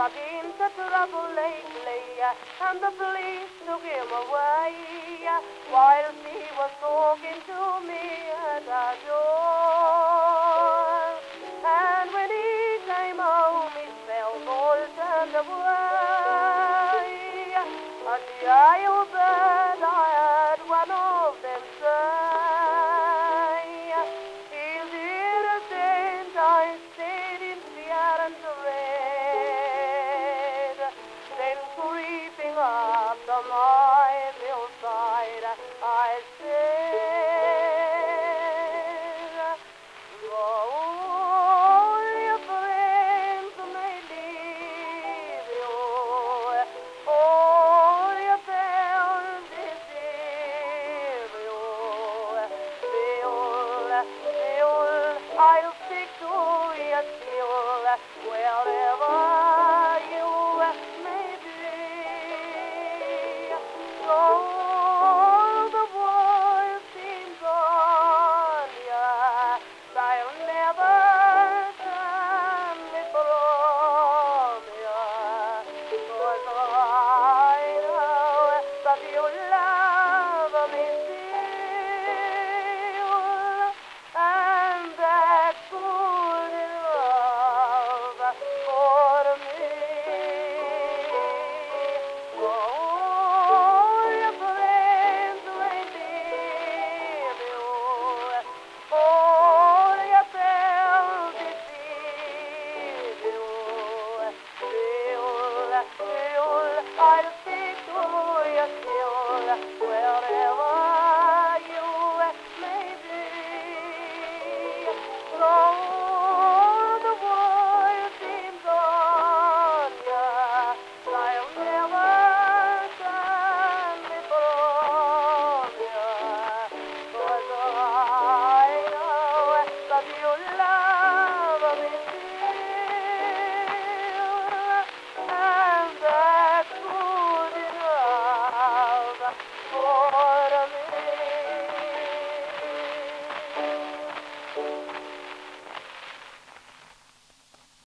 I've been to trouble lately, and the police took him away, whilst he was talking to me at the door. And when he came home, his spells all turned away. At the jailbird I heard one of them say, he's innocent, I said in fear and dread. Then creeping up the my hillside, I said,